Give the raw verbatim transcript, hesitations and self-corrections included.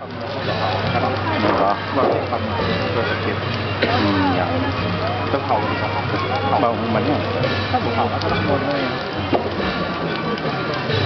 เหรอว่าทำเพื่อสเก็ตอืมอย่างต้องเขาดีกว่าเขาเหมือนเนี่ยถ้าผมเขาก็ต้องโดนเลย